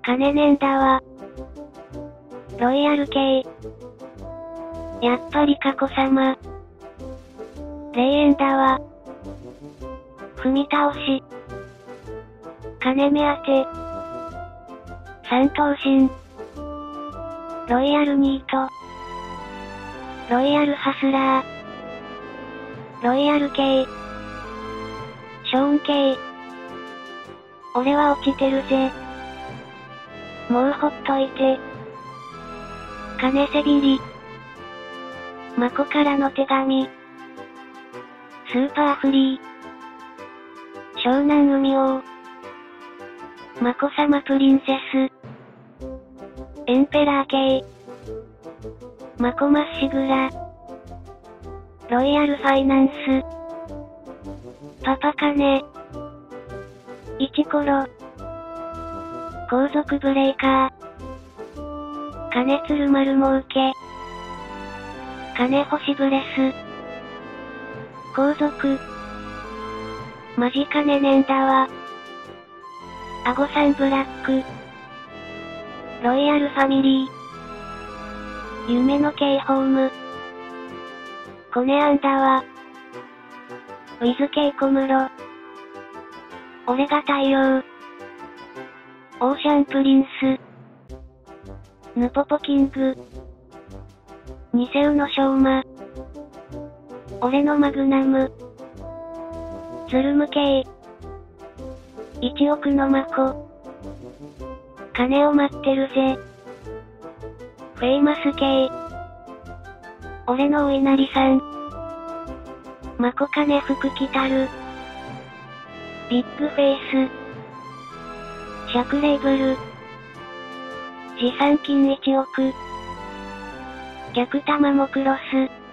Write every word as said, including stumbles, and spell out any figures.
金ねんだわ。ロイヤル系。やっぱり佳子さま。霊園だわ。踏み倒し。金目当て。三頭身。ロイヤルニート。ロイヤルハスラー。ロイヤル系。ショーン系。俺は落ちてるぜ。もうほっといて。金せびり。マコからの手紙。スーパーフリー。湘南海王。マコさまプリンセス。エンペラー系。マコまっしぐら。ロイヤルファイナンス。パパ金。イチコロ。皇族ブレイカー。金鶴丸儲け。金星ブレス。皇族。マジ金ねんだわ。アゴさんブラック。ロイヤルファミリー。夢の K ホーム。コネアンだわ。ウィズ K 小室。俺が太陽。オーシャンプリンス。ヌポポキング。ニセウのショウマ。俺のマグナム。ズルム系。一億のマコ。金を待ってるぜ。フェイマス系。俺のお稲荷さん。マコ金服着たる。ビッグフェイス。シャクレイブル。持参金いちおく。逆玉もクロス。